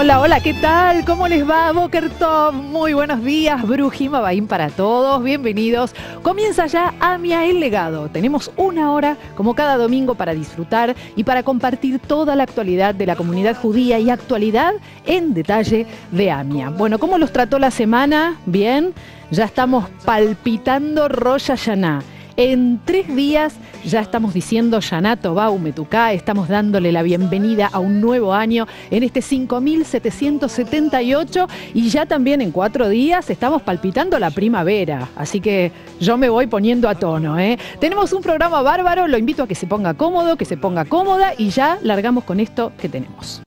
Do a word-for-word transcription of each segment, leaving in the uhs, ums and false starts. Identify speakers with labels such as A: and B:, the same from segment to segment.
A: Hola, hola, ¿qué tal? ¿Cómo les va? Boker Tov, muy buenos días, Brujim Habayim para todos, bienvenidos. Comienza ya Amia el Legado. Tenemos una hora, como cada domingo, para disfrutar y para compartir toda la actualidad de la comunidad judía y actualidad en detalle de Amia. Bueno, ¿cómo los trató la semana? Bien, ya estamos palpitando Rosh Hashanah. En tres días ya estamos diciendo Shana Tová Umetuká, estamos dándole la bienvenida a un nuevo año en este cinco mil setecientos setenta y ocho y ya también en cuatro días estamos palpitando la primavera, así que yo me voy poniendo a tono, ¿eh? Tenemos un programa bárbaro, lo invito a que se ponga cómodo, que se ponga cómoda y ya largamos con esto que tenemos.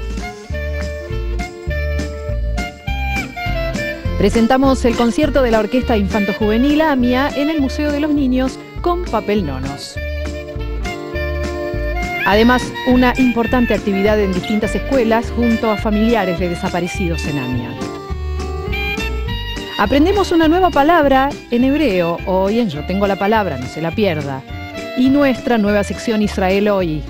A: Presentamos el concierto de la Orquesta Infanto-Juvenil Amia en el Museo de los Niños con Papel Nonos. Además, una importante actividad en distintas escuelas junto a familiares de desaparecidos en Amia. Aprendemos una nueva palabra en hebreo, hoy en Yo Tengo la Palabra, no se la pierda. Y nuestra nueva sección Israel Hoy.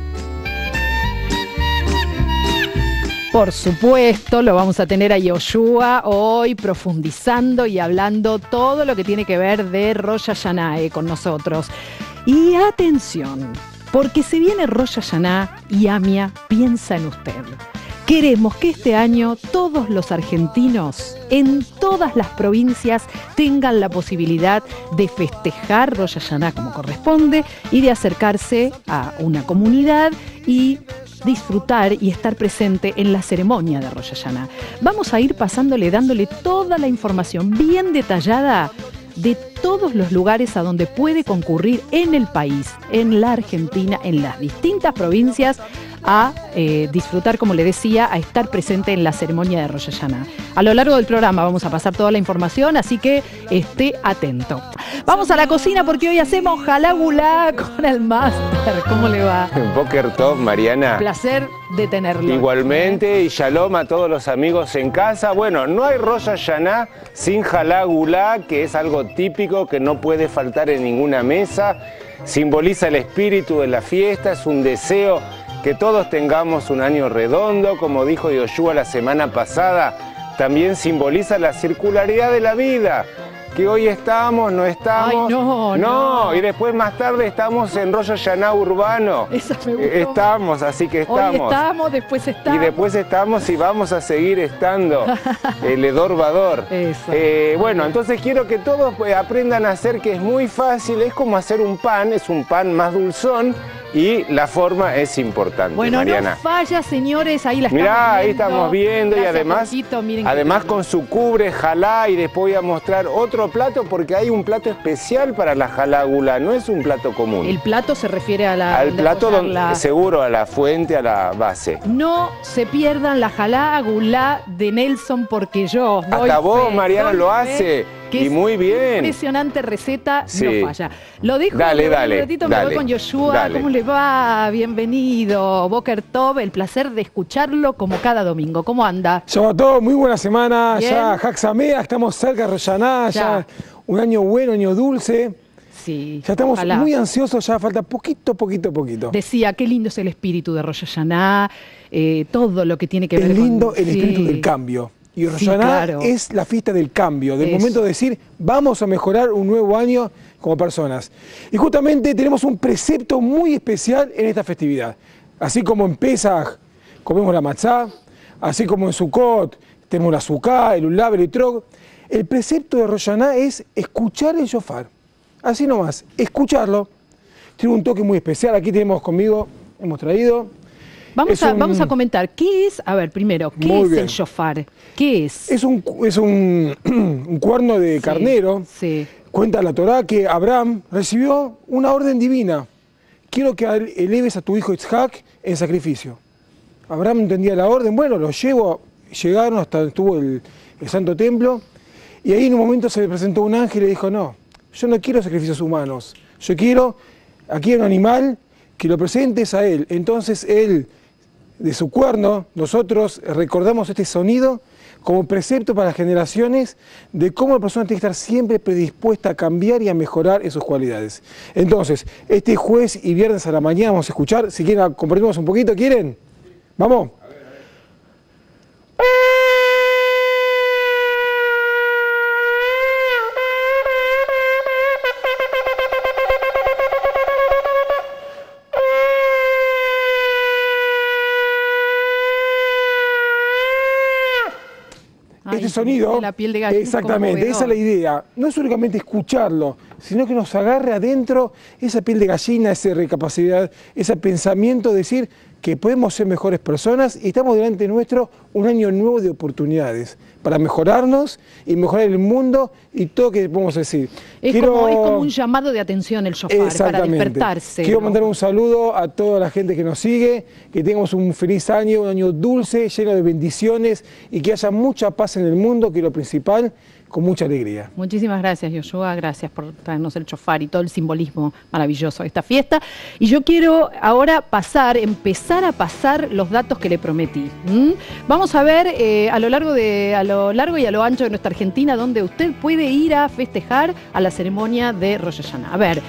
A: Por supuesto, lo vamos a tener a Yoshua hoy profundizando y hablando todo lo que tiene que ver de Rosh Hashanah eh, con nosotros. Y atención, porque se viene Rosh Hashanah y Amia piensa en usted. Queremos que este año todos los argentinos en todas las provincias tengan la posibilidad de festejar Rosh Hashanah como corresponde y de acercarse a una comunidad y disfrutar y estar presente en la ceremonia de Rosh Hashanah. Vamos a ir pasándole, dándole toda la información bien detallada de todos los lugares a donde puede concurrir en el país, en la Argentina, en las distintas provincias, a eh, disfrutar, como le decía, a estar presente en la ceremonia de Rosh Hashanah. A lo largo del programa vamos a pasar toda la información, así que esté atento. Vamos a la cocina porque hoy hacemos jalá gulá con el máster. ¿Cómo le va?
B: Boker Tov, Mariana.
A: Placer de tenerlo.
B: Igualmente, y shalom a todos los amigos en casa. Bueno, no hay Rosh Hashanah sin jalá gulá, que es algo típico que no puede faltar en ninguna mesa. Simboliza el espíritu de la fiesta, es un deseo que todos tengamos un año redondo, como dijo Yoshua la semana pasada, también simboliza la circularidad de la vida, que hoy estamos, no estamos,
A: Ay, no,
B: no,
A: no,
B: y después más tarde estamos en Rosh Hashanah urbano,
A: Esa me gustó.
B: estamos, así que estamos.
A: Hoy estamos, después estamos.
B: Y después estamos y vamos a seguir estando, el Edor Vador.
A: Eso.
B: Eh, bueno, entonces quiero que todos pues, aprendan a hacer, que es muy fácil, es como hacer un pan, es un pan más dulzón, y la forma es importante,
A: bueno,
B: Mariana.
A: No falla, señores, ahí la estamos
B: Mirá,
A: viendo.
B: ahí estamos viendo.
A: Gracias,
B: y además,
A: Jorgito, miren
B: además con su cubre, jalá, y después voy a mostrar otro plato porque hay un plato especial para la jalá gulá, no es un plato común.
A: El plato se refiere a la...
B: Al plato, donde,
A: la...
B: seguro, a la fuente, a la base.
A: No se pierdan la jalá gulá de Nelson porque yo doy
B: Hasta vos,
A: fe,
B: Mariana, lo hace.
A: Que
B: y muy bien.
A: Impresionante receta,
B: sí.
A: No falla. Lo dijo,
B: dale, dale,
A: un ratito
B: dale,
A: me voy con Yoshua.
B: Dale.
A: ¿Cómo le va? Bienvenido. Boker Tov, el placer de escucharlo como cada domingo. ¿Cómo anda?
C: Shabbat, muy buena semana.
A: Bien.
C: Ya Hag Sameach, estamos cerca de Rosh Hashanah, ya. ya un año bueno, año dulce.
A: Sí,
C: ya estamos
A: ojalá.
C: Muy ansiosos, ya falta poquito, poquito, poquito.
A: Decía, qué lindo es el espíritu de Rosh Hashanah, eh, todo lo que tiene que
C: es
A: ver
C: con... Es lindo
A: con...
C: el
A: sí.
C: espíritu del cambio. Y Rosh
A: sí,
C: Hashanah
A: claro.
C: es la fiesta del cambio, del
A: Eso.
C: momento de decir, vamos a mejorar un nuevo año como personas. Y justamente tenemos un precepto muy especial en esta festividad. Así como en Pesach comemos la matzá, así como en Sukkot tenemos la suká, el ulav, el etrog, el precepto de Rosh Hashanah es escuchar el shofar. Así nomás, escucharlo. Tiene un toque muy especial. Aquí tenemos conmigo, hemos traído...
A: Vamos a,
C: un...
A: vamos a comentar, ¿qué es? A ver, primero, ¿qué
C: Muy
A: es
C: bien.
A: el shofar? ¿Qué es?
C: Es un, es un, un cuerno de
A: sí,
C: carnero.
A: Sí.
C: Cuenta la Torá que Abraham recibió una orden divina. Quiero que eleves a tu hijo Isaac en sacrificio. Abraham entendía la orden, bueno, lo llevo, llegaron hasta donde estuvo el, el santo templo, y ahí en un momento se le presentó un ángel y le dijo, no, yo no quiero sacrificios humanos, yo quiero, aquí hay un animal, que lo presentes a él. Entonces él, de su cuerno, nosotros recordamos este sonido como precepto para las generaciones de cómo la persona tiene que estar siempre predispuesta a cambiar y a mejorar en sus cualidades. Entonces, este jueves y viernes a la mañana vamos a escuchar, si quieren compartimos un poquito, ¿quieren? ¿Vamos? Este sonido,
A: la piel de gallina,
C: exactamente, esa es la idea. No es únicamente escucharlo, sino que nos agarre adentro esa piel de gallina, esa recapacidad, ese pensamiento de decir que podemos ser mejores personas y estamos delante nuestro un año nuevo de oportunidades para mejorarnos y mejorar el mundo y todo lo que podemos decir.
A: Es,
C: Quiero...
A: como, es como un llamado de atención el shofar para despertarse.
C: Quiero
A: ¿no?
C: mandar un saludo a toda la gente que nos sigue, que tengamos un feliz año, un año dulce, lleno de bendiciones y que haya mucha paz en el mundo, que es lo principal, con mucha alegría.
A: Muchísimas gracias, Yoshua, gracias por traernos el shofar y todo el simbolismo maravilloso de esta fiesta. Y yo quiero ahora pasar, empezar a pasar los datos que le prometí. ¿Mm? Vamos a ver eh, a lo largo de, a lo largo y a lo ancho de nuestra Argentina, donde usted puede ir a festejar a la ceremonia de Rosh Hashanah. A ver,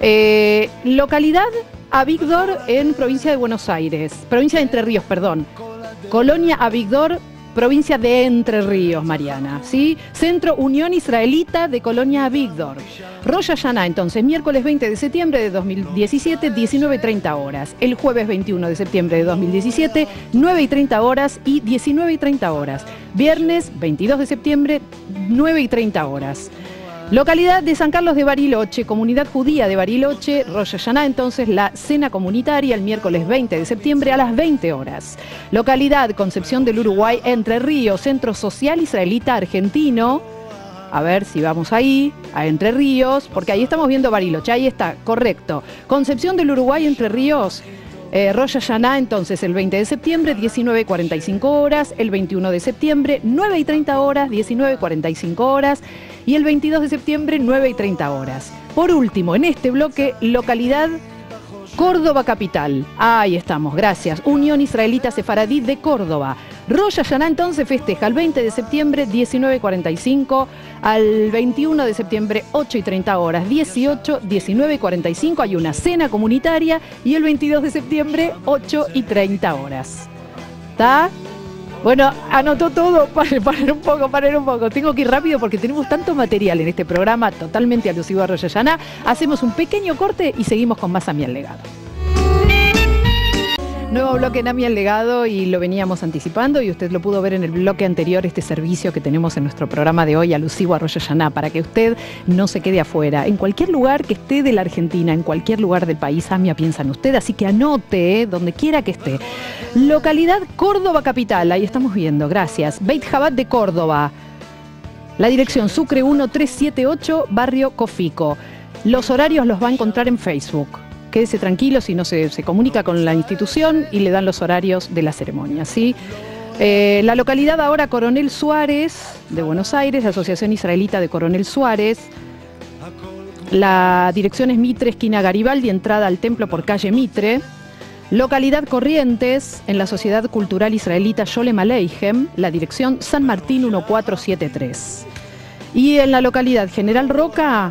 A: eh, localidad Avigdor en provincia de Buenos Aires, provincia de Entre Ríos, perdón. Colonia Avigdor, provincia de Entre Ríos, Mariana, ¿sí? Centro Unión Israelita de Colonia Avigdor. Rosh Hashanah, entonces, miércoles veinte de septiembre de dos mil diecisiete, diecinueve y treinta horas. El jueves veintiuno de septiembre de dos mil diecisiete, nueve y treinta horas y diecinueve y treinta horas. Viernes veintidós de septiembre, nueve y treinta horas. Localidad de San Carlos de Bariloche, comunidad judía de Bariloche, Rosh Hashanah, entonces la cena comunitaria el miércoles veinte de septiembre a las veinte horas. Localidad Concepción del Uruguay, Entre Ríos, Centro Social Israelita Argentino. A ver si vamos ahí, a Entre Ríos, porque ahí estamos viendo Bariloche, ahí está, correcto. Concepción del Uruguay, Entre Ríos. Eh, Rosh Hashanah, entonces, el veinte de septiembre, diecinueve y cuarenta y cinco horas, el veintiuno de septiembre, nueve y treinta horas, diecinueve y cuarenta y cinco horas, y el veintidós de septiembre, nueve y treinta horas. Por último, en este bloque, localidad Córdoba Capital. Ahí estamos, gracias. Unión Israelita Sefaradí de Córdoba. Rosh Hashanah entonces festeja el veinte de septiembre, diecinueve y cuarenta y cinco, al veintiuno de septiembre, ocho y treinta horas, dieciocho, diecinueve y cuarenta y cinco, hay una cena comunitaria y el veintidós de septiembre, ocho y treinta horas. ¿Está? Bueno, anotó todo, paren, paren un poco, paren un poco. Tengo que ir rápido porque tenemos tanto material en este programa totalmente alusivo a Rosh Hashanah. Hacemos un pequeño corte y seguimos con más A Mí al Legado. Nuevo bloque en A Mí al Legado y lo veníamos anticipando y usted lo pudo ver en el bloque anterior, este servicio que tenemos en nuestro programa de hoy alusivo a Rosh Hashanah, para que usted no se quede afuera. En cualquier lugar que esté de la Argentina, en cualquier lugar del país, AMIA piensa en usted, así que anote eh, donde quiera que esté. Localidad Córdoba Capital, ahí estamos viendo, gracias. Beit Jabat de Córdoba. La dirección Sucre uno tres siete ocho, barrio Cofico. Los horarios los va a encontrar en Facebook. Quédese tranquilo si no se, se comunica con la institución y le dan los horarios de la ceremonia, ¿sí? Eh, la localidad ahora Coronel Suárez de Buenos Aires, la Asociación Israelita de Coronel Suárez. La dirección es Mitre, esquina Garibaldi, entrada al templo por calle Mitre. Localidad Corrientes, en la Sociedad Cultural Israelita Sholem Aleichem, la dirección San Martín uno cuatro siete tres. Y en la localidad General Roca...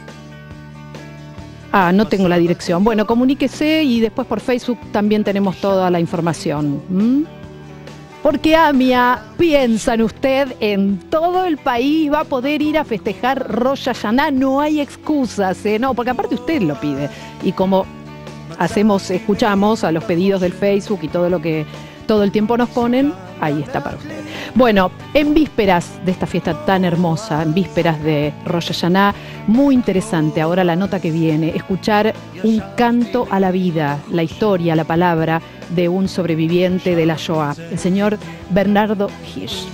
A: Ah, no tengo la dirección. Bueno, comuníquese y después por Facebook también tenemos toda la información. ¿Mm? Porque AMIA piensa en usted, en todo el país va a poder ir a festejar Rosh Hashanah. No hay excusas, ¿eh? No, porque aparte usted lo pide. Y como hacemos, escuchamos a los pedidos del Facebook y todo lo que todo el tiempo nos ponen, ahí está para usted. Bueno, en vísperas de esta fiesta tan hermosa, en vísperas de Rosh Hashanah, muy interesante ahora la nota que viene, escuchar un canto a la vida, la historia, la palabra de un sobreviviente de la Shoah, el señor Bernardo Hirsch.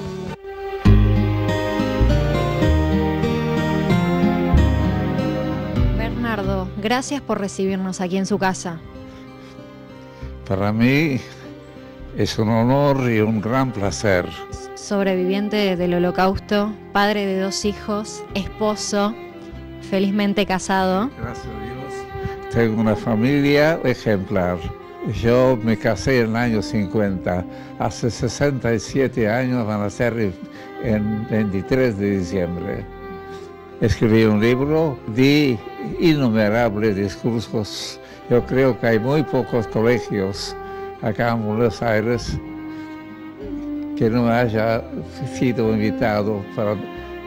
D: Bernardo, gracias por recibirnos aquí en su casa.
E: Para mí es un honor y un gran placer.
D: Sobreviviente del Holocausto, padre de dos hijos, esposo, felizmente casado.
E: Gracias a Dios. Tengo una familia ejemplar. Yo me casé en el año cincuenta. Hace sesenta y siete años van a ser en veintitrés de diciembre. Escribí un libro, di innumerables discursos. Yo creo que hay muy pocos colegios acá en Buenos Aires que no haya sido invitado para,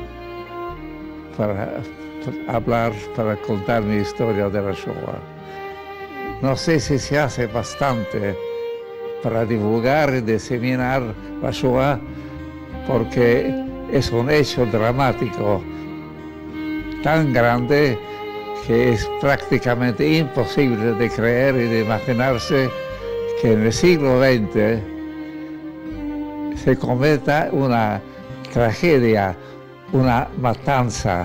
E: para hablar, para contar mi historia de la Shoah. No sé si se hace bastante para divulgar y diseminar la Shoah, porque es un hecho dramático tan grande que es prácticamente imposible de creer y de imaginarse que en el siglo veinte se cometa una tragedia, una matanza,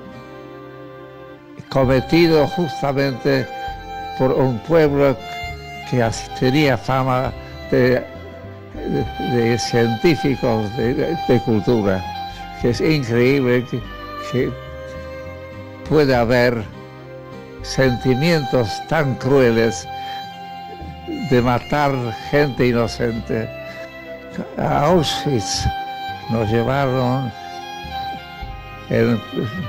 E: cometido justamente por un pueblo que tenía fama de, de, de científicos de, de, de cultura, que es increíble que, que pueda haber sentimientos tan crueles de matar gente inocente. A Auschwitz nos llevaron en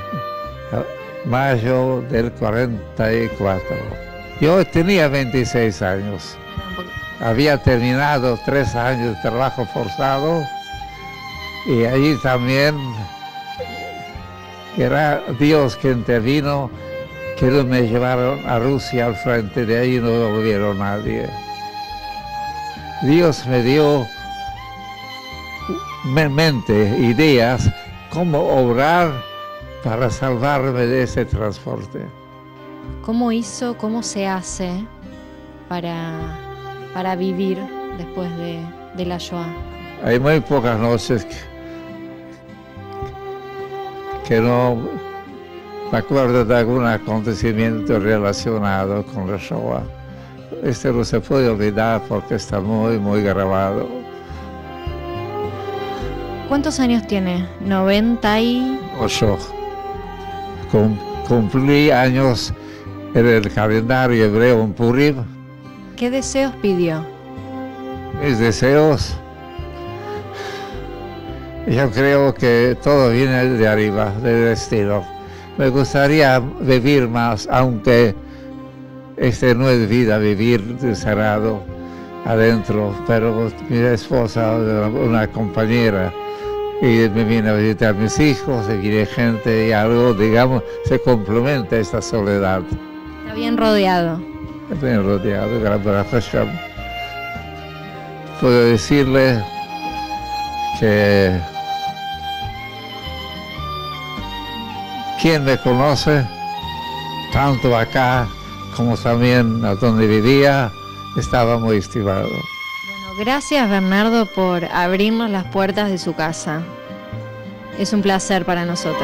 E: mayo del cuarenta y cuatro. Yo tenía veintiséis años. Había terminado tres años de trabajo forzado y allí también era Dios que intervino, que no me llevaron a Rusia al frente, de ahí no volvieron nadie. Dios me dio mente, ideas, cómo obrar para salvarme de ese transporte.
D: ¿Cómo hizo, cómo se hace para, para vivir después de, de la Shoah?
E: Hay muy pocas noches que, que no me acuerdo de algún acontecimiento relacionado con la Shoah. Este no se puede olvidar porque está muy, muy grabado.
D: ¿Cuántos años tiene? noventa y
E: ocho. Cum, cumplí años en el calendario hebreo en Purim.
D: ¿Qué deseos pidió?
E: Mis deseos, yo creo que todo viene de arriba, del destino. Me gustaría vivir más, aunque este no es vida, vivir encerrado adentro, pero mi esposa, una compañera, y me viene a visitar a mis hijos, y viene gente y algo, digamos, se complementa esta soledad.
D: Está bien rodeado.
E: Bien rodeado, gracias. Puedo decirle que quien me conoce, tanto acá como también a donde vivía, estaba muy estimado.
D: Bueno, gracias Bernardo por abrirnos las puertas de su casa. Es un placer para nosotros.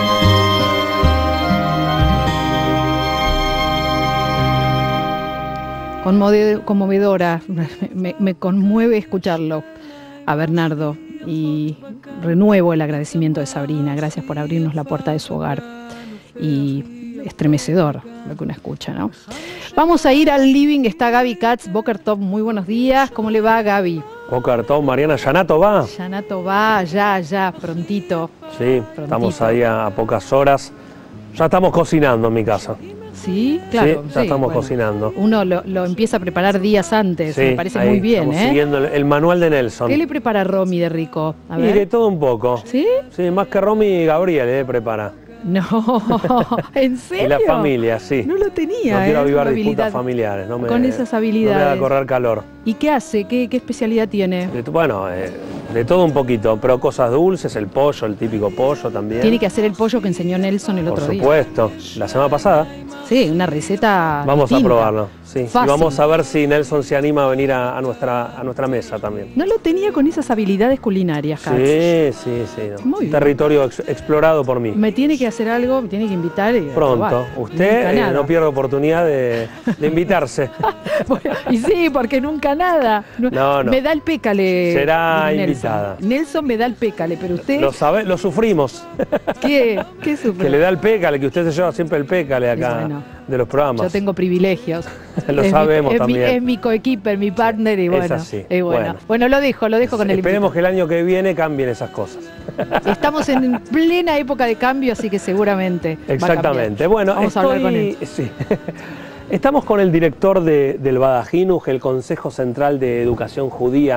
A: Conmove- conmovedora, me, me conmueve escucharlo a Bernardo y renuevo el agradecimiento de Sabrina. Gracias por abrirnos la puerta de su hogar. Y estremecedor lo que uno escucha, ¿no? Vamos a ir al living, está Gaby Katz, Boker Tov, muy buenos días. ¿Cómo le va, Gaby?
F: Boker Tov, Mariana, Yanato va.
A: Yanato va, ya, ya, prontito.
F: Sí,
A: prontito. Estamos
F: ahí a, a pocas horas. Ya estamos cocinando en mi casa.
A: Sí, claro.
F: Sí, ya
A: sí,
F: estamos
A: bueno,
F: cocinando.
A: Uno lo, lo empieza a preparar días antes,
F: Sí,
A: me parece
F: ahí,
A: muy bien,
F: estamos
A: ¿eh?
F: siguiendo el, el manual de Nelson.
A: ¿Qué le prepara Romy de rico? A
F: Y
A: ver.
F: de todo un poco.
A: ¿Sí?
F: Sí, más que Romy, Gabriel le prepara.
A: No, ¿en serio?
F: Y la familia, sí.
A: No lo tenía,
F: No quiero
A: ¿eh?
F: avivar
A: Una
F: disputas
A: habilidad
F: familiares. No me,
A: con esas
F: No me
A: habilidades.
F: haga correr calor.
A: ¿Y qué hace? ¿Qué, qué especialidad tiene?
F: De- bueno, eh, de todo un poquito, pero cosas dulces, el pollo, el típico pollo también.
A: Tiene que hacer el pollo que enseñó Nelson el
F: Por
A: otro día.
F: supuesto. La semana pasada.
A: Sí, una receta
F: Vamos
A: distinta.
F: a probarlo. Sí. Y
A: Fácil.
F: vamos a ver si Nelson se anima a venir a, a nuestra, a nuestra mesa también.
A: No lo tenía con esas habilidades culinarias, Katz.
F: Sí, sí, sí. no.
A: Muy bien.
F: Territorio ex- explorado por mí.
A: Me tiene que hacer algo, me tiene que invitar. Y
F: Pronto.
A: probar.
F: Usted
A: Nunca
F: eh,
A: nada.
F: no pierde oportunidad de, de invitarse.
A: Bueno, y sí, porque nunca nada.
F: No, no.
A: Me da el pécale.
F: Será
A: Nelson.
F: invitada.
A: Nelson me da el pécale, pero usted,
F: Lo sabe, lo sufrimos.
A: ¿qué, qué sufre?
F: Que le da el pécale, que usted se lleva siempre el pécale acá
A: Bueno.
F: de los programas.
A: Yo tengo privilegios.
F: Lo
A: Es mi-
F: sabemos
A: es mi,
F: también.
A: es mi coequiper, mi partner y
F: Es
A: bueno.
F: así.
A: y bueno.
F: Bueno.
A: Bueno, lo dejo, lo dejo con el
F: Esperemos que el año que viene cambien esas cosas.
A: invitado. Estamos en plena época de cambio, así que seguramente. va a
F: Exactamente.
A: cambiar.
F: Bueno,
A: vamos a hablar con él.
F: estoy, sí. Estamos con el director de, del Badajinuj, el Consejo Central de Educación Judía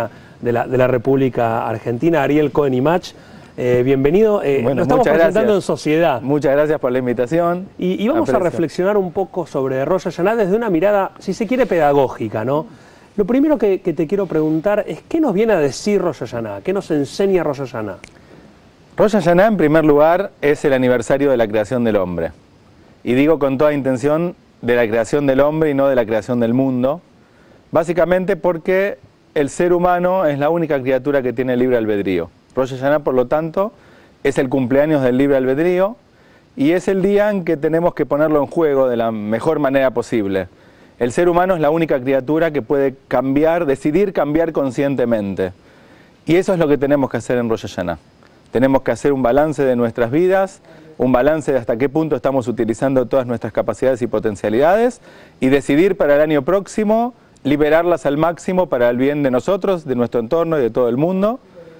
F: de la, de la República Argentina, Ariel Cohen-Imach. Eh, bienvenido, eh,
G: bueno,
F: nos estamos presentando
G: gracias.
F: en sociedad.
G: Muchas gracias por la invitación.
F: Y, y vamos
G: Aprecio.
F: a reflexionar un poco sobre Rosh Hashanah desde una mirada, si se quiere, pedagógica, ¿no? Lo primero que, que te quiero preguntar es, ¿qué nos viene a decir Rosh Hashanah? ¿Qué nos enseña Rosh Hashanah?
G: Rosh Hashanah, en primer lugar, es el aniversario de la creación del hombre. Y digo con toda intención de la creación del hombre y no de la creación del mundo, básicamente porque el ser humano es la única criatura que tiene libre albedrío. Rosh Hashanah, por lo tanto, es el cumpleaños del libre albedrío y es el día en que tenemos que ponerlo en juego de la mejor manera posible. El ser humano es la única criatura que puede cambiar, decidir cambiar conscientemente. Y eso es lo que tenemos que hacer en Rosh Hashanah. Tenemos que hacer un balance de nuestras vidas, un balance de hasta qué punto estamos utilizando todas nuestras capacidades y potencialidades y decidir para el año próximo liberarlas al máximo para el bien de nosotros, de nuestro entorno y de todo el mundo.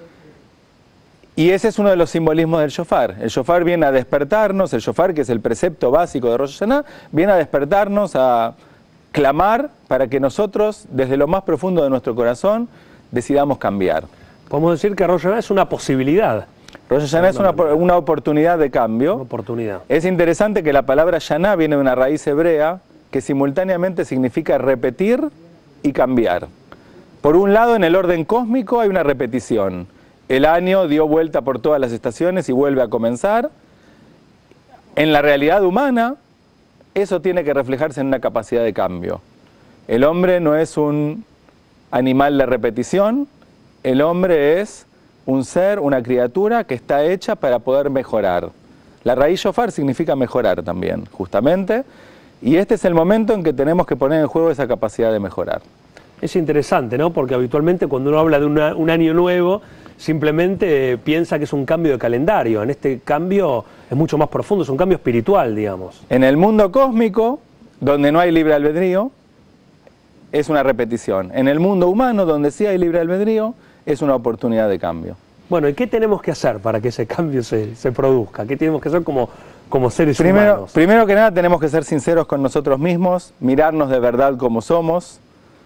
G: Y ese es uno de los simbolismos del shofar. El shofar viene a despertarnos, el shofar, que es el precepto básico de Rosh Hashanah, viene a despertarnos, a clamar para que nosotros, desde lo más profundo de nuestro corazón, decidamos cambiar.
F: Podemos decir que Rosh Hashanah es una posibilidad.
G: Rosh Hashanah es una, una oportunidad de cambio.
F: Una oportunidad.
G: Es interesante que la palabra Shana viene de una raíz hebrea que simultáneamente significa repetir y cambiar. Por un lado, en el orden cósmico hay una repetición. El año dio vuelta por todas las estaciones y vuelve a comenzar. En la realidad humana, eso tiene que reflejarse en una capacidad de cambio. El hombre no es un animal de repetición, el hombre es un ser, una criatura que está hecha para poder mejorar. La raíz shofar significa mejorar también, justamente, y este es el momento en que tenemos que poner en juego esa capacidad de mejorar.
F: Es interesante, ¿no? Porque habitualmente cuando uno habla de una, un año nuevo, simplemente eh, piensa que es un cambio de calendario. En este cambio es mucho más profundo, es un cambio espiritual, digamos.
G: En el mundo cósmico, donde no hay libre albedrío, es una repetición. En el mundo humano, donde sí hay libre albedrío, es una oportunidad de cambio.
F: Bueno, ¿y qué tenemos que hacer para que ese cambio se, se produzca? ¿Qué tenemos que hacer como, como seres
G: primero,
F: humanos?
G: Primero que nada tenemos que ser sinceros con nosotros mismos, mirarnos de verdad como somos,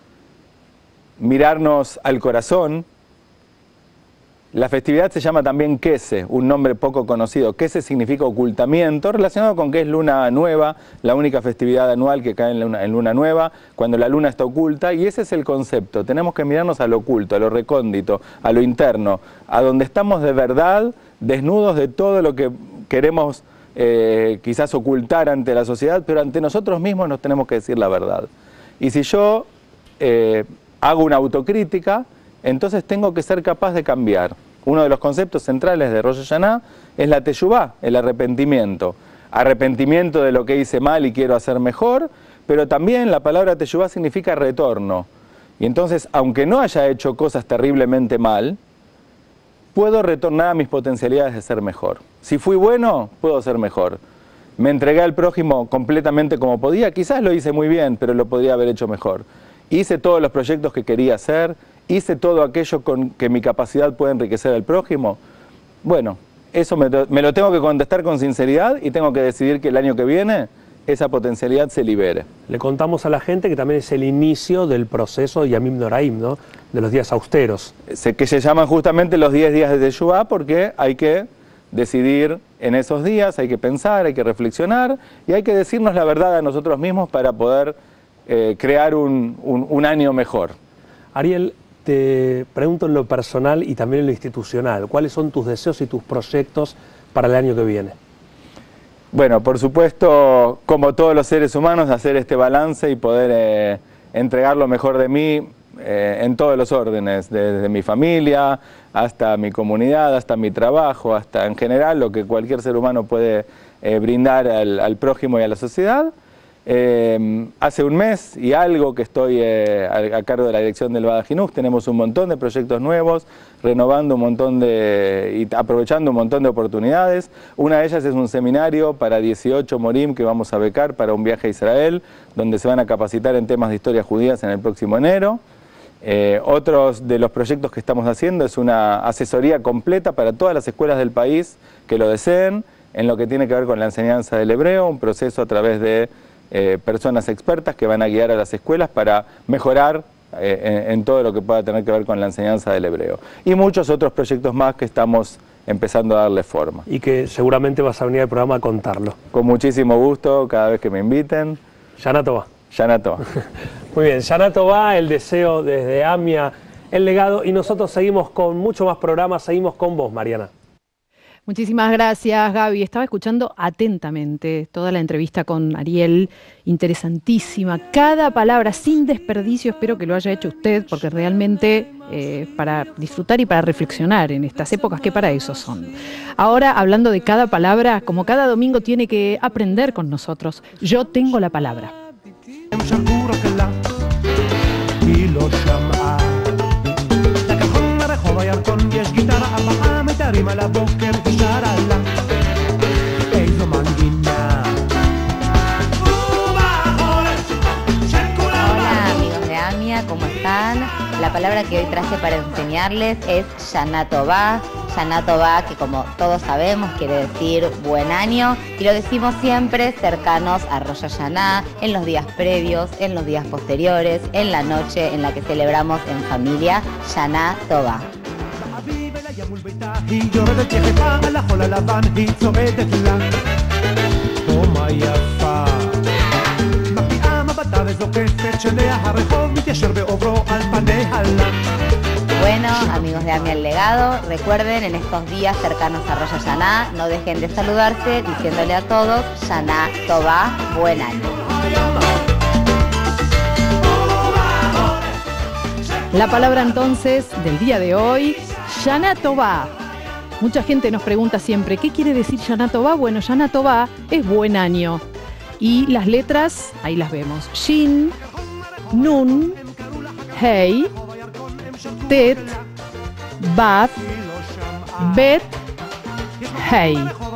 G: mirarnos al corazón. La festividad se llama también Kese, un nombre poco conocido. Kese significa ocultamiento, relacionado con que es luna nueva, la única festividad anual que cae en luna, en luna nueva, cuando la luna está oculta, y ese es el concepto. Tenemos que mirarnos a lo oculto, a lo recóndito, a lo interno, a donde estamos de verdad, desnudos de todo lo que queremos eh, quizás ocultar ante la sociedad, pero ante nosotros mismos nos tenemos que decir la verdad. Y si yo eh, hago una autocrítica, entonces tengo que ser capaz de cambiar. Uno de los conceptos centrales de Rosh Hashanah es la teshuvá, el arrepentimiento. Arrepentimiento de lo que hice mal y quiero hacer mejor, pero también la palabra teshuvá significa retorno. Y entonces, aunque no haya hecho cosas terriblemente mal, puedo retornar a mis potencialidades de ser mejor. Si fui bueno, puedo ser mejor. Me entregué al prójimo completamente como podía, quizás lo hice muy bien, pero lo podría haber hecho mejor. Hice todos los proyectos que quería hacer, hice todo aquello con que mi capacidad puede enriquecer al prójimo. Bueno, eso me, me lo tengo que contestar con sinceridad y tengo que decidir que el año que viene esa potencialidad se libere.
F: Le contamos a la gente que también es el inicio del proceso Yamim Noraim, ¿no? De los días austeros.
G: Se, que se llaman justamente los diez días de Teshuvá porque hay que decidir en esos días, hay que pensar, hay que reflexionar y hay que decirnos la verdad a nosotros mismos para poder eh, crear un, un, un año mejor.
F: Ariel, te pregunto en lo personal y también en lo institucional, ¿cuáles son tus deseos y tus proyectos para el año que viene?
G: Bueno, por supuesto, como todos los seres humanos, hacer este balance y poder eh, entregar lo mejor de mí eh, en todos los órdenes, desde mi familia hasta mi comunidad, hasta mi trabajo, hasta en general lo que cualquier ser humano puede eh, brindar al, al prójimo y a la sociedad. Eh, hace un mes y algo que estoy eh, a, a cargo de la dirección del Bada Jinuj, tenemos un montón de proyectos nuevos, renovando un montón de, y aprovechando un montón de oportunidades. Una de ellas es un seminario para dieciocho morim que vamos a becar para un viaje a Israel, donde se van a capacitar en temas de historia judías en el próximo enero. Eh, otros de los proyectos que estamos haciendo es una asesoría completa para todas las escuelas del país que lo deseen, en lo que tiene que ver con la enseñanza del hebreo, un proceso a través de Eh, personas expertas que van a guiar a las escuelas para mejorar eh, en, en todo lo que pueda tener que ver con la enseñanza del hebreo. Y muchos otros proyectos más que estamos empezando a darle forma.
F: Y que seguramente vas a venir al programa a contarlo.
G: Con muchísimo gusto, cada vez que me inviten.
F: Shana Tová.
G: Shana Tová.
F: Muy bien, Shana Tová, el deseo desde AMIA, el legado, y nosotros seguimos con mucho más programas, seguimos con vos, Mariana.
A: Muchísimas gracias, Gaby. Estaba escuchando atentamente toda la entrevista con Ariel, interesantísima. Cada palabra, sin desperdicio, espero que lo haya hecho usted, porque realmente eh, para disfrutar y para reflexionar en estas épocas, que para eso son. Ahora, hablando de cada palabra, como cada domingo tiene que aprender con nosotros, yo tengo la palabra.
H: Hola amigos de AMIA, ¿cómo están? La palabra que hoy traje para enseñarles es Shana Tová. Shana Tová, que como todos sabemos quiere decir buen año, y lo decimos siempre cercanos a Rosh Hashanah, en los días previos, en los días posteriores, en la noche en la que celebramos en familia. Shana Tová.
I: היא יורדת יחפה על החול הלבן, היא צועדת לה תומה יפה מביעה מבטה וזוקפת שניה הרחוב מתיישר בעוברו על פניה לה.
H: Bueno, amigos de AMIA El Legado, recuerden en estos días cercanos a Rosh Hashanah, no dejen de saludarse diciéndole a todos Shana Tová, buen año.
A: La palabra entonces del día de hoy, Shana Tová. Mucha gente nos pregunta siempre, ¿qué quiere decir Shana Tová? Bueno, Shana Tová es buen año. Y las letras, ahí las vemos. Shin, Nun, Hei, Tet, Bat, Bet, Hei.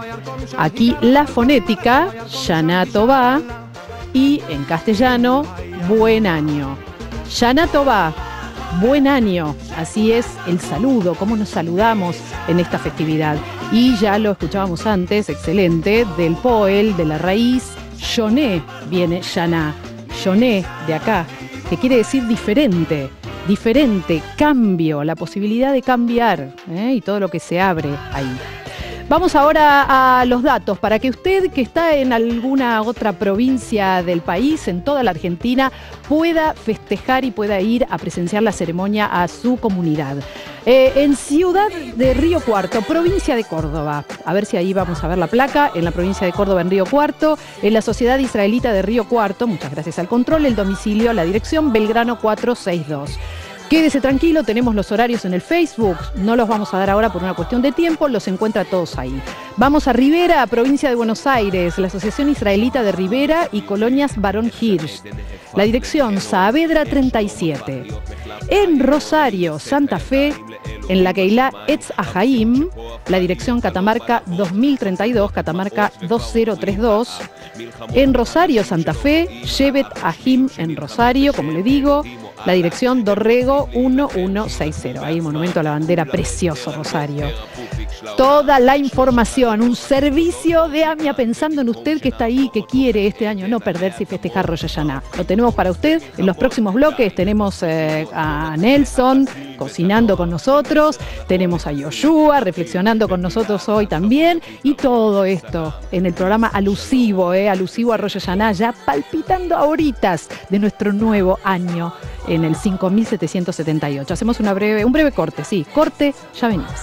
A: Aquí la fonética, Shana Tová, y en castellano, buen año. Shana Tová. Buen año, así es el saludo, cómo nos saludamos en esta festividad. Y ya lo escuchábamos antes, excelente, del poel, de la raíz, Shoné, viene Shana, Shoné, de acá, que quiere decir diferente, diferente, cambio, la posibilidad de cambiar, ¿eh? Y todo lo que se abre ahí. Vamos ahora a los datos para que usted, que está en alguna otra provincia del país, en toda la Argentina, pueda festejar y pueda ir a presenciar la ceremonia a su comunidad. Eh, en Ciudad de Río Cuarto, provincia de Córdoba, a ver si ahí vamos a ver la placa, en la provincia de Córdoba, en Río Cuarto, en la Sociedad Israelita de Río Cuarto, muchas gracias al control, el domicilio, la dirección, Belgrano cuatrocientos sesenta y dos. Quédese tranquilo, tenemos los horarios en el Facebook, no los vamos a dar ahora por una cuestión de tiempo, los encuentra todos ahí. Vamos a Rivera, provincia de Buenos Aires, la Asociación Israelita de Rivera y Colonias Barón Hirsch. La dirección, Saavedra treinta y siete. En Rosario, Santa Fe, en la Keilah Etz Ahaim, la dirección Catamarca dos mil treinta y dos, Catamarca dos mil treinta y dos. En Rosario, Santa Fe, Shevet Ahim en Rosario, como le digo, la dirección Dorrego mil ciento sesenta. Ahí monumento a la bandera, precioso Rosario. Toda la información, un servicio de AMIA pensando en usted que está ahí, que quiere este año no perderse y festejar Rosh Hashanah. Lo tenemos para usted en los próximos bloques. Tenemos eh, a Nelson cocinando con nosotros, tenemos a Yoshua reflexionando con nosotros hoy también, y todo esto en el programa alusivo, eh, alusivo a Rosh Hashanah, ya palpitando ahoritas de nuestro nuevo año en el cinco mil setecientos setenta y ocho. Hacemos una breve, un breve corte, sí, corte, ya venimos.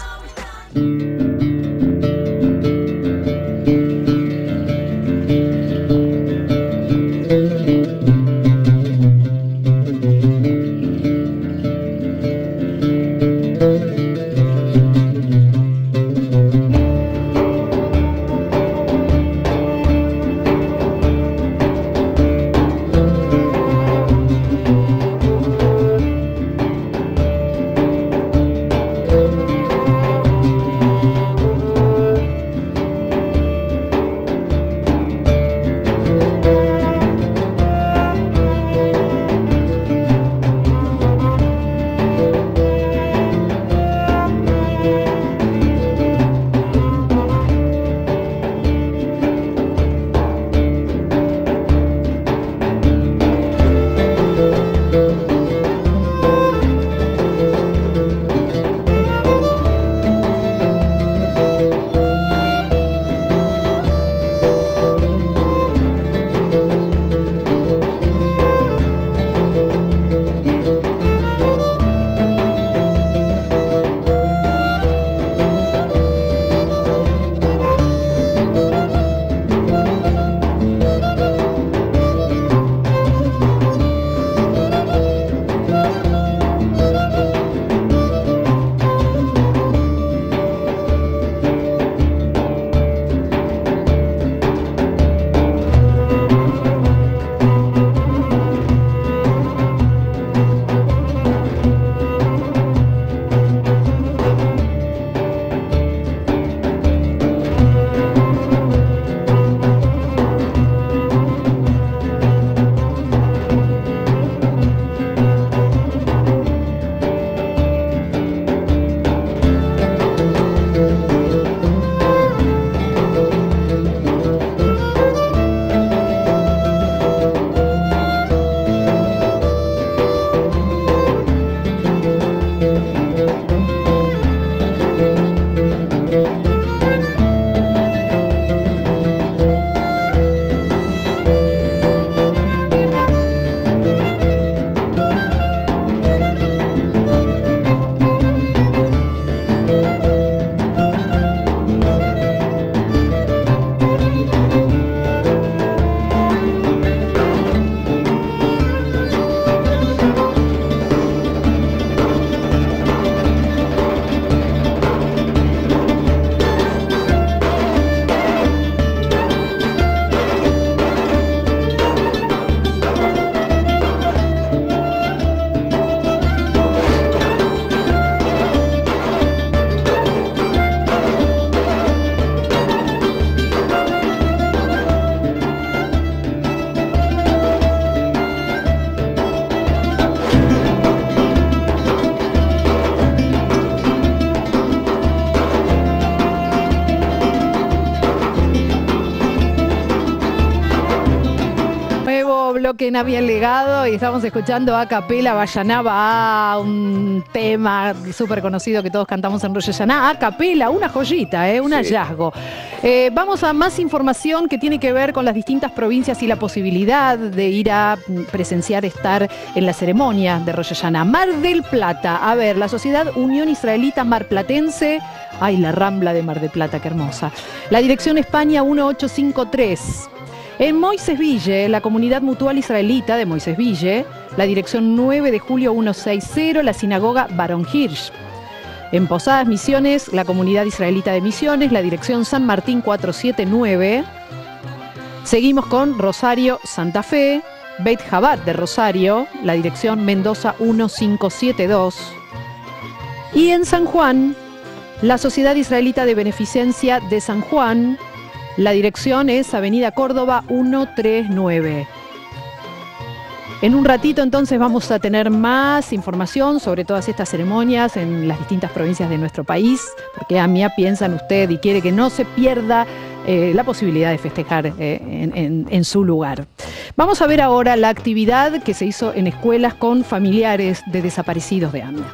A: bloque en Amia el Legado y estamos escuchando a capela Bayaná Ba'a, un tema súper conocido que todos cantamos en Rosh Hashaná. A capela, una joyita, ¿eh? Un sí. hallazgo. Eh, vamos a más información que tiene que ver con las distintas provincias y la posibilidad de ir a presenciar, estar en la ceremonia de Rosh Hashaná. Mar del Plata, a ver, la Sociedad Unión Israelita Marplatense. Ay, la Rambla de Mar del Plata, qué hermosa. La dirección España mil ochocientos cincuenta y tres. En Moisesville, la comunidad mutual israelita de Moisesville, la dirección nueve de julio ciento sesenta, la sinagoga Barón Hirsch. En Posadas Misiones, la comunidad israelita de Misiones, la dirección San Martín cuatrocientos setenta y nueve. Seguimos con Rosario Santa Fe, Beit Jabat de Rosario, la dirección Mendoza mil quinientos setenta y dos. Y en San Juan, la Sociedad Israelita de Beneficencia de San Juan, la dirección es Avenida Córdoba ciento treinta y nueve. En un ratito entonces vamos a tener más información sobre todas estas ceremonias en las distintas provincias de nuestro país, porque Amia piensa en usted y quiere que no se pierda eh, la posibilidad de festejar eh, en, en, en su lugar. Vamos a ver ahora la actividad que se hizo en escuelas con familiares de desaparecidos de Amia.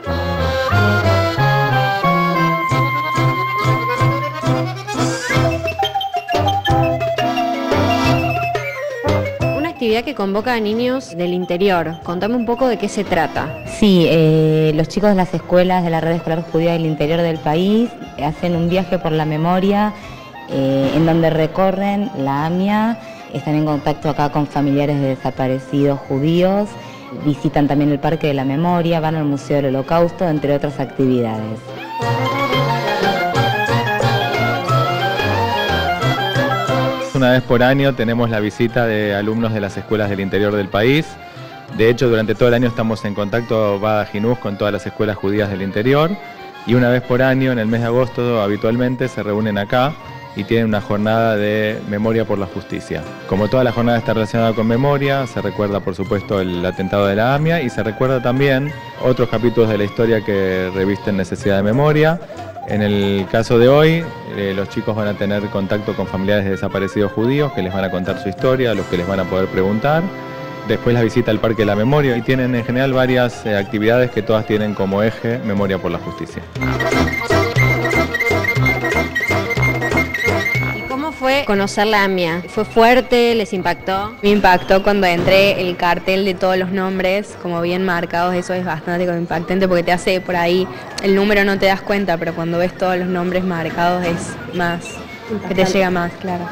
D: Actividad que convoca a niños del interior. Contame un poco de qué se trata.
H: Sí, eh, los chicos de las escuelas de la red escolar judía del interior del país hacen un viaje por la memoria eh, en donde recorren la Amia, están en contacto acá con familiares de desaparecidos judíos, visitan también el Parque de la Memoria, van al Museo del Holocausto, entre otras actividades.
G: Una vez por año tenemos la visita de alumnos de las escuelas del interior del país. De hecho, durante todo el año estamos en contacto Bada Jinús con todas las escuelas judías del interior y una vez por año, en el mes de agosto, habitualmente se reúnen acá y tienen una jornada de memoria por la justicia. Como toda la jornada está relacionada con memoria, se recuerda por supuesto el atentado de la Amia y se recuerda también otros capítulos de la historia que revisten necesidad de memoria. En el caso de hoy, eh, los chicos van a tener contacto con familiares de desaparecidos judíos que les van a contar su historia, a los que les van a poder preguntar. Después la visita al Parque de la Memoria y tienen en general varias eh, actividades que todas tienen como eje Memoria por la Justicia.
D: Fue conocer la Amia. ¿Fue fuerte? ¿Les impactó?
J: Me impactó cuando entré el cartel de todos los nombres, como bien marcados, eso es bastante impactante porque te hace por ahí, el número no te das cuenta, pero cuando ves todos los nombres marcados es más, que te llega más, claro.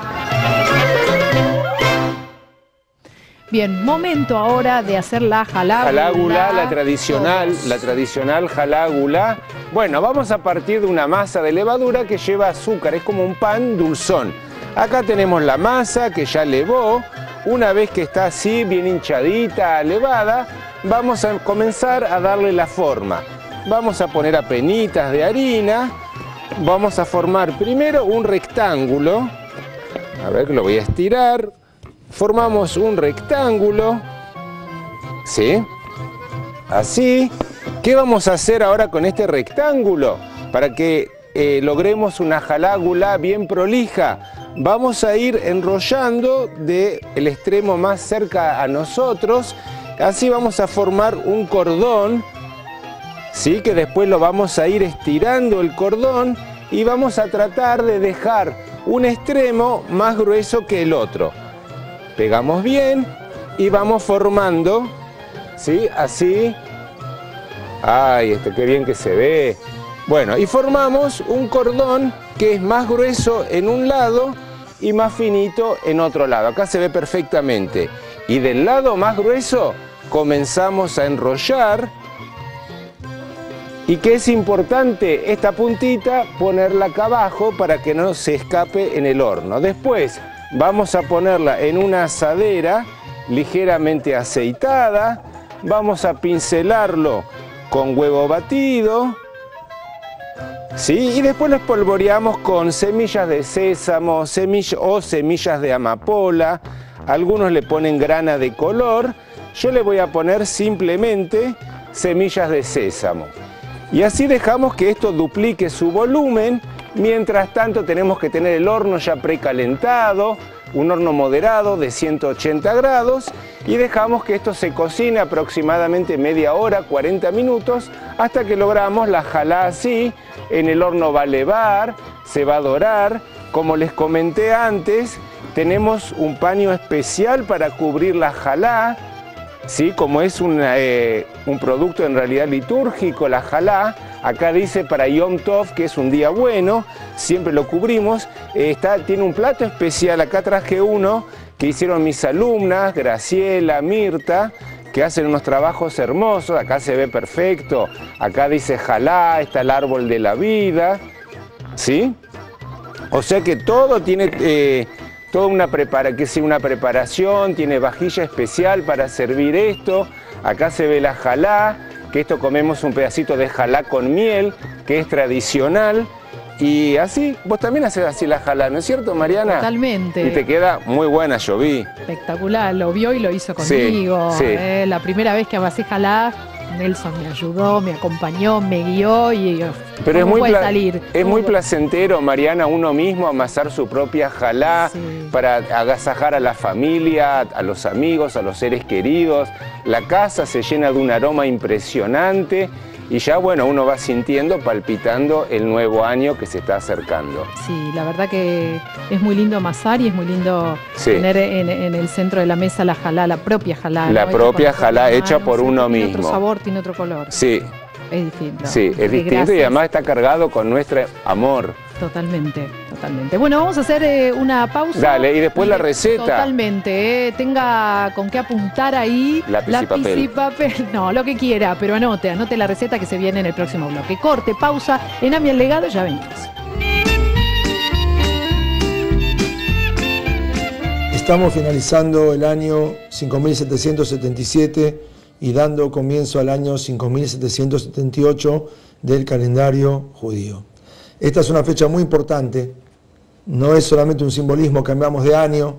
A: Bien, momento ahora de hacer la jalá gulá.
B: Jalá gulá, la tradicional, todos. la tradicional jalá gulá. Bueno, vamos a partir de una masa de levadura que lleva azúcar, es como un pan dulzón. Acá tenemos la masa que ya levó. Una vez que está así, bien hinchadita, levada, vamos a comenzar a darle la forma. Vamos a poner apenitas de harina. Vamos a formar primero un rectángulo. A ver, lo voy a estirar. Formamos un rectángulo. ¿Sí? Así. ¿Qué vamos a hacer ahora con este rectángulo? Para que eh, logremos una jalá gulá bien prolija. Vamos a ir enrollando del extremo más cerca a nosotros. Así vamos a formar un cordón, ¿sí? Que después lo vamos a ir estirando el cordón y vamos a tratar de dejar un extremo más grueso que el otro. Pegamos bien y vamos formando, ¿sí? Así. ¡Ay, este, qué bien que se ve! Bueno, y formamos un cordón que es más grueso en un lado y más finito en otro lado. Acá se ve perfectamente. Y del lado más grueso comenzamos a enrollar. Y que es importante esta puntita ponerla acá abajo para que no se escape en el horno. Después vamos a ponerla en una asadera ligeramente aceitada. Vamos a pincelarlo con huevo batido. ¿Sí? Y después lo espolvoreamos con semillas de sésamo semilla, o semillas de amapola. Algunos le ponen grana de color. Yo le voy a poner simplemente semillas de sésamo. Y así dejamos que esto duplique su volumen. Mientras tanto tenemos que tener el horno ya precalentado un horno moderado de ciento ochenta grados y dejamos que esto se cocine aproximadamente media hora, cuarenta minutos, hasta que logramos la jalá así. En el horno va a levar, se va a dorar. Como les comenté antes, tenemos un paño especial para cubrir la jalá, ¿sí? Como es una, eh, un producto en realidad litúrgico, la jalá. Acá dice para Yom Tov, que es un día bueno, siempre lo cubrimos. Eh, está, tiene un plato especial, acá traje uno que hicieron mis alumnas, Graciela, Mirta, que hacen unos trabajos hermosos. Acá se ve perfecto, acá dice jalá, está el árbol de la vida, ¿sí? O sea que todo tiene eh, toda una, prepara, que sea una preparación, tiene vajilla especial para servir esto. Acá se ve la jalá, que esto comemos un pedacito de jalá con miel, que es tradicional. Y así, vos también haces así la jalá, ¿no es cierto, Mariana?
A: Totalmente.
B: Y te queda muy buena, yo vi.
A: Espectacular, lo vio y lo hizo conmigo.
B: Sí, sí.
A: Eh, la primera vez que amasé jalá, Nelson me ayudó, me acompañó, me guió y
B: Pero es muy,
A: puede
B: pla
A: salir?
B: es muy placentero, Mariana, uno mismo amasar su propia jalá, sí, para agasajar a la familia, a los amigos, a los seres queridos. La casa se llena de un aroma impresionante y ya, bueno, uno va sintiendo, palpitando el nuevo año que se está acercando.
A: Sí, la verdad que es muy lindo amasar y es muy lindo, sí, tener en, en el centro de la mesa la jalá, la propia jalá.
B: La
A: ¿no?
B: propia jalá hecha por
A: sí,
B: uno
A: tiene
B: mismo.
A: Tiene otro sabor, tiene otro color.
B: Sí.
A: Es distinto.
B: Sí, es distinto. Gracias. Y además está cargado con nuestro amor.
A: Totalmente, totalmente. Bueno, vamos a hacer eh, una pausa.
B: Dale, y después y la receta.
A: Totalmente, eh, tenga con qué apuntar ahí.
B: Lápiz,
A: lápiz
B: y, papel.
A: y papel. No, lo que quiera, pero anote, anote la receta que se viene en el próximo bloque. Corte, pausa, en Ami el Legado, ya venimos.
K: Estamos finalizando el año cinco mil setecientos setenta y siete y dando comienzo al año cinco mil setecientos setenta y ocho del calendario judío. Esta es una fecha muy importante, no es solamente un simbolismo, cambiamos de año,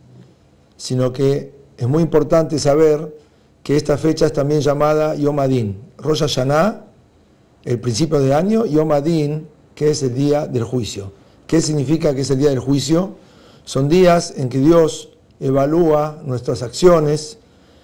K: sino que es muy importante saber que esta fecha es también llamada Yom Adin, Rosh Hashanah, el principio de año, Yom Adin, que es el día del juicio. ¿Qué significa que es el día del juicio? Son días en que Dios evalúa nuestras acciones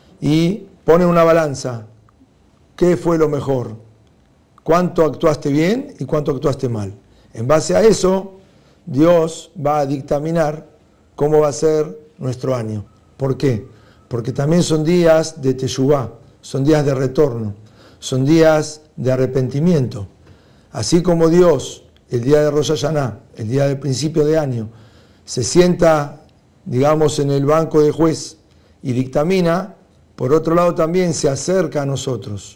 K: y pone una balanza. ¿Qué fue lo mejor? ¿Cuánto actuaste bien y cuánto actuaste mal? En base a eso, Dios va a dictaminar cómo va a ser nuestro año. ¿Por qué? Porque también son días de teshuvá, son días de retorno, son días de arrepentimiento. Así como Dios, el día de Rosh Hashanah, el día del principio de año, se sienta, digamos, en el banco de juez y dictamina, por otro lado también se acerca a nosotros,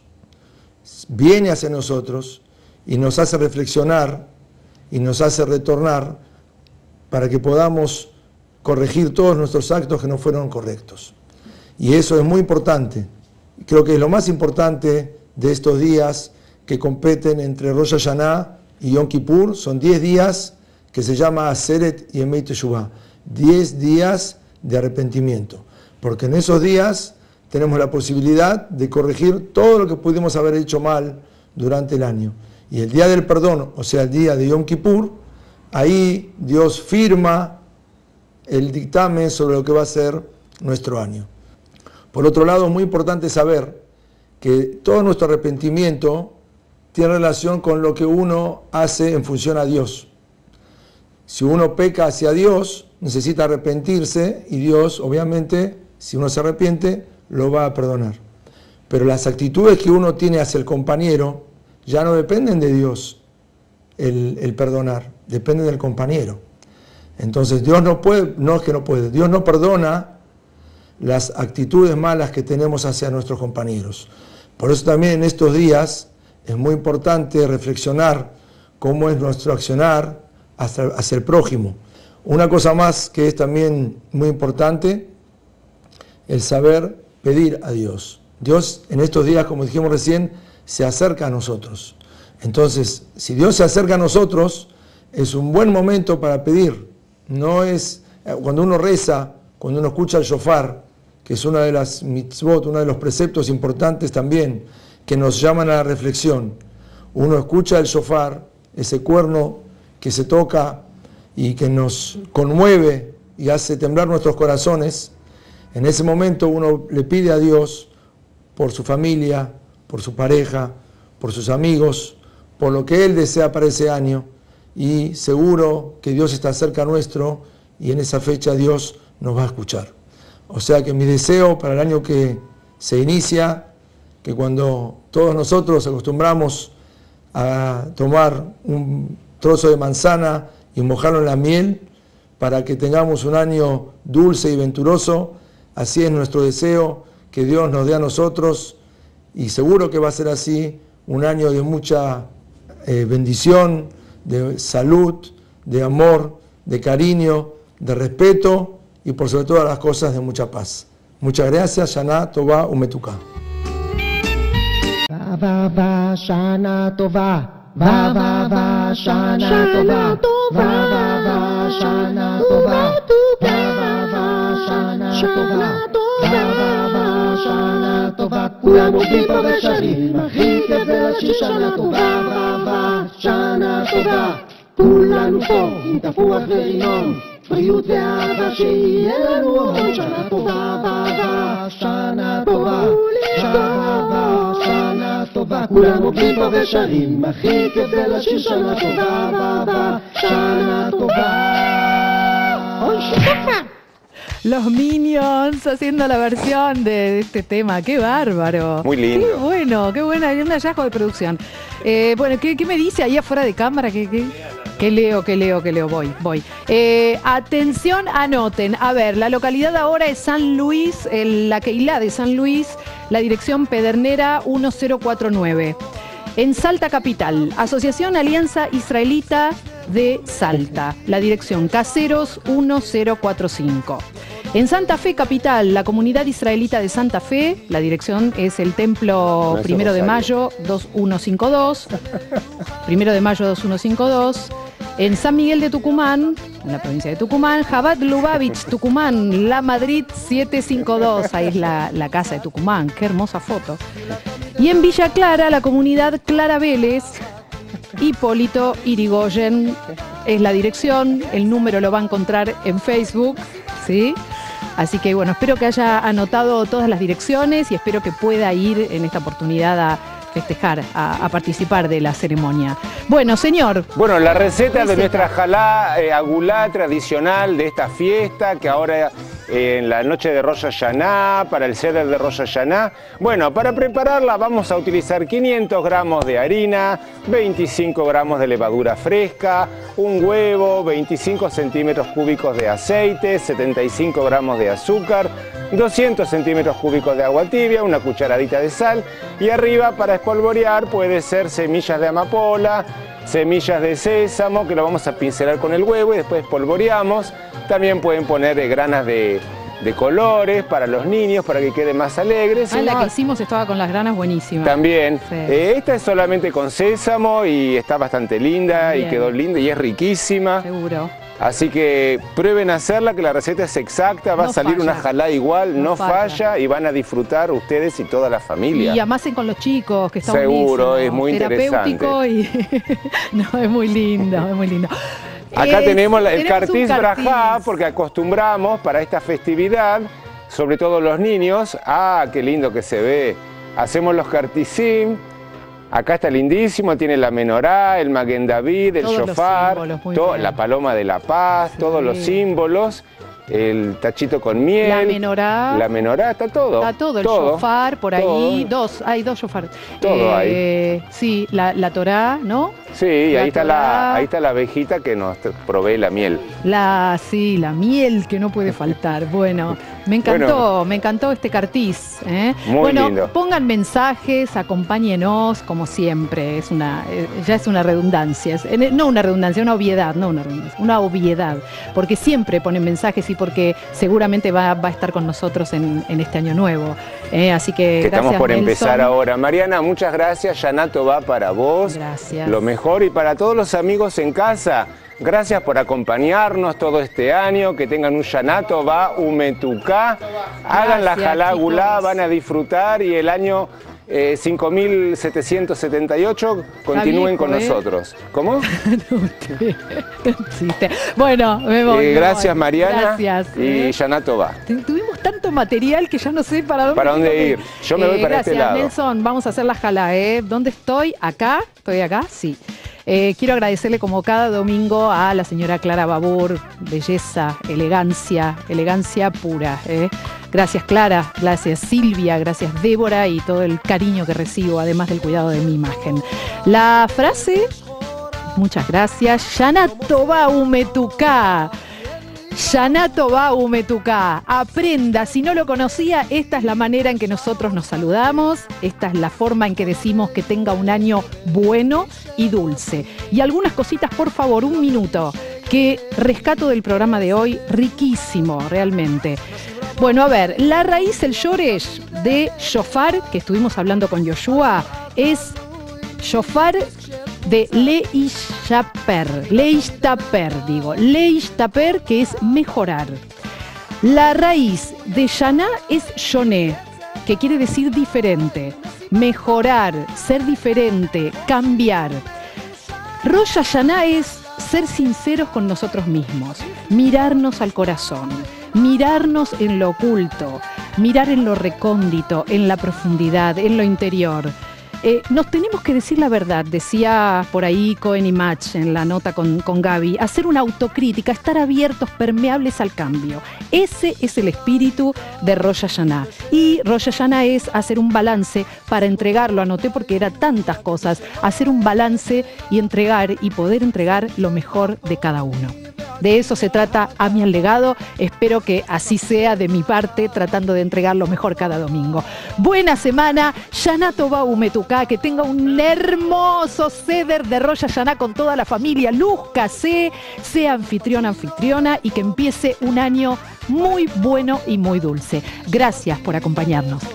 K: viene hacia nosotros y nos hace reflexionar y nos hace retornar para que podamos corregir todos nuestros actos que no fueron correctos. Y eso es muy importante. Creo que es lo más importante de estos días que competen entre Rosh Hashanah y Yom Kippur. Son diez días que se llama Aseret Yemei Teshuvah, diez días de arrepentimiento. Porque en esos días tenemos la posibilidad de corregir todo lo que pudimos haber hecho mal durante el año. Y el día del perdón, o sea, el día de Yom Kippur, ahí Dios firma el dictamen sobre lo que va a ser nuestro año. Por otro lado, es muy importante saber que todo nuestro arrepentimiento tiene relación con lo que uno hace en función a Dios. Si uno peca hacia Dios, necesita arrepentirse y Dios, obviamente, si uno se arrepiente, lo va a perdonar. Pero las actitudes que uno tiene hacia el compañero ya no dependen de Dios el, el perdonar, dependen del compañero. Entonces Dios no puede, no es que no puede, Dios no perdona las actitudes malas que tenemos hacia nuestros compañeros. Por eso también en estos días es muy importante reflexionar cómo es nuestro accionar hacia, hacia el prójimo. Una cosa más que es también muy importante, el saber pedir a Dios. Dios en estos días, como dijimos recién, se acerca a nosotros. Entonces, si Dios se acerca a nosotros, es un buen momento para pedir. No es, cuando uno reza, cuando uno escucha el shofar, que es una de las mitzvot, uno de los preceptos importantes también, que nos llaman a la reflexión. Uno escucha el shofar, ese cuerno que se toca y que nos conmueve y hace temblar nuestros corazones. En ese momento uno le pide a Dios por su familia, por su pareja, por sus amigos, por lo que Él desea para ese año, y seguro que Dios está cerca nuestro y en esa fecha Dios nos va a escuchar. O sea que mi deseo para el año que se inicia, que cuando todos nosotros acostumbramos a tomar un trozo de manzana y mojarlo en la miel para que tengamos un año dulce y venturoso, así es nuestro deseo, que Dios nos dé a nosotros, y seguro que va a ser así, un año de mucha eh, bendición, de salud, de amor, de cariño, de respeto y por sobre todas las cosas de mucha paz. Muchas gracias. Shana Tova Umetuka.
I: Va va va Shana Tova, va va va Shana Tova, va va va Shana Tova, va va va Shana Tova, va va va Shana Tova. כולם עובדים פה ושרים, הכי כיף זה לשיר שנה טובה, va va Shana Tova. כולנו פה עם תפוח ורימון, בריאות ואהבה שיהיה לנו עוד שנה טובה, va va Shana Tova, va va Shana טובה. כולם עובדים פה ושרים, הכי כיף זה לשיר שנה טובה, va va Shana טובה. אוי שטופה.
A: Los Minions haciendo la versión de este tema. ¡Qué bárbaro!
B: Muy lindo.
A: Qué bueno, qué buena, un hallazgo de producción. Eh, bueno, ¿qué, ¿qué me dice ahí afuera de cámara? ¿Qué, qué, qué leo, qué leo, qué leo? Voy, voy. Eh, atención, anoten. A ver, la localidad ahora es San Luis, el, la Keilah de San Luis, la dirección Pedernera uno cero cuatro nueve. En Salta Capital, Asociación Alianza Israelita de Salta, la dirección Caseros uno cero cuatro cinco. En Santa Fe Capital, la Comunidad Israelita de Santa Fe, la dirección es el Templo Primero de Mayo dos uno cinco dos, Primero de Mayo dos uno cinco dos. En San Miguel de Tucumán, en la provincia de Tucumán, Jabat Lubavitch, Tucumán, La Madrid siete cinco dos, ahí es la, la casa de Tucumán, qué hermosa foto. Y en Villa Clara, la comunidad Clara Vélez, Hipólito Irigoyen es la dirección, el número lo va a encontrar en Facebook, ¿sí? Así que bueno, espero que haya anotado todas las direcciones y espero que pueda ir en esta oportunidad a festejar, a, a participar de la ceremonia. Bueno, señor.
B: Bueno, la receta,
A: receta.
B: de nuestra jalá eh, agulá tradicional de esta fiesta, que ahora eh, en la noche de Rosh Hashanah, para el ceder de Rosh Hashanah. Bueno, para prepararla vamos a utilizar quinientos gramos de harina, veinticinco gramos de levadura fresca, un huevo, veinticinco centímetros cúbicos de aceite, setenta y cinco gramos de azúcar, doscientos centímetros cúbicos de agua tibia, una cucharadita de sal y arriba para espolvorear puede ser semillas de amapola, semillas de sésamo que lo vamos a pincelar con el huevo y después espolvoreamos. También pueden poner eh, granas de, de colores para los niños para que queden más alegres.
A: Ah, la que hicimos estaba con las granas buenísima.
B: También.
A: Sí.
B: Eh, esta es solamente con sésamo y está bastante linda. Bien. Y quedó linda y es riquísima.
A: Seguro.
B: Así que prueben a hacerla, que la receta es exacta, va no a salir falla. Una jalá igual, no, no falla. falla y van a disfrutar ustedes y toda la familia.
A: Y amasen con los chicos, que está
B: seguro,
A: buenísimo.
B: Es muy
A: terapéutico
B: interesante.
A: Y no, es muy lindo, es muy lindo.
B: Acá
A: es,
B: tenemos el
A: tenemos
B: cartiz brajá, porque acostumbramos para esta festividad, sobre todo los niños, ah, qué lindo que se ve, hacemos los cartizim. Acá está lindísimo, tiene la menorá, el Maguen David, el
A: todos
B: shofar,
A: símbolos,
B: la paloma de la paz, sí. Todos los símbolos, el tachito con miel.
A: La menorá.
B: La menorá, está todo.
A: Está todo, el
B: todo,
A: shofar, por ahí,
B: todo.
A: dos, hay dos shofar.
B: Todo
A: eh,
B: hay.
A: Sí, la, la Torá, ¿no?
B: Sí, y ahí está, la, ahí está la abejita que nos provee la miel.
A: La, sí, la miel que no puede faltar. Bueno, me encantó, bueno, me encantó este cartiz. ¿eh?
B: Muy
A: bueno,
B: lindo.
A: Pongan mensajes, acompáñenos, como siempre. Es una, ya es una redundancia. Es, no una redundancia, una obviedad, no una redundancia, una obviedad. Porque siempre ponen mensajes y porque seguramente va, va a estar con nosotros en, en este año nuevo. ¿eh? Así que,
B: que
A: gracias,
B: estamos por
A: Nelson.
B: empezar ahora. Mariana, muchas gracias. Yanato va para vos.
A: Gracias.
B: Lo mejor. Y para todos los amigos en casa, gracias por acompañarnos todo este año, que tengan un Yanato va Umetuká, hagan la jalá gulá, van a disfrutar y el año eh, cinco mil setecientos setenta y ocho, continúen
A: viejo,
B: con
A: ¿eh?
B: nosotros. ¿Cómo?
A: Existe. Bueno, me voy.
B: Eh,
A: me
B: gracias
A: voy.
B: Mariana.
A: Gracias.
B: Y
A: ¿eh?
B: Yana Tobá.
A: Tuvimos tanto material que ya no sé para dónde,
B: ¿Para dónde
A: tengo que
B: ir? Yo me voy para
A: gracias,
B: este lado.
A: Nelson, vamos a hacer la jala, ¿eh? ¿Dónde estoy? ¿Acá? ¿Estoy acá? Sí. Eh, quiero agradecerle como cada domingo a la señora Clara Babur, belleza, elegancia, elegancia pura. ¿eh? Gracias Clara, gracias Silvia, gracias Débora y todo el cariño que recibo, además del cuidado de mi imagen. La frase, muchas gracias, Yana Tobá Umetuká. Yana Tobá Umetuká. Aprenda, si no lo conocía, esta es la manera en que nosotros nos saludamos, esta es la forma en que decimos que tenga un año bueno y dulce. Y algunas cositas, por favor, un minuto, que rescato del programa de hoy, riquísimo, realmente. Bueno, a ver, la raíz, el yoresh de shofar, que estuvimos hablando con Yoshua, es shofar de leishtaper, leishtaper, digo, leishtaper, que es mejorar. La raíz de Yana es shoné, que quiere decir diferente, mejorar, ser diferente, cambiar. Rosh Hashanah es ser sinceros con nosotros mismos, mirarnos al corazón, mirarnos en lo oculto, mirar en lo recóndito, en la profundidad, en lo interior. Eh, nos tenemos que decir la verdad, decía por ahí Cohen y Match en la nota con, con Gaby, hacer una autocrítica, estar abiertos, permeables al cambio. Ese es el espíritu de Rosh Hashanah. Y Rosh Hashanah es hacer un balance para entregarlo, anoté porque eran tantas cosas, hacer un balance y entregar y poder entregar lo mejor de cada uno. De eso se trata A Mi al Legado. Espero que así sea de mi parte, tratando de entregar lo mejor cada domingo. Buena semana, Yana Tobá Umetuká, que tenga un hermoso ceder de Rosh Hashanah con toda la familia. Lúzcase, sea anfitrión, anfitriona y que empiece un año muy bueno y muy dulce. Gracias por acompañarnos.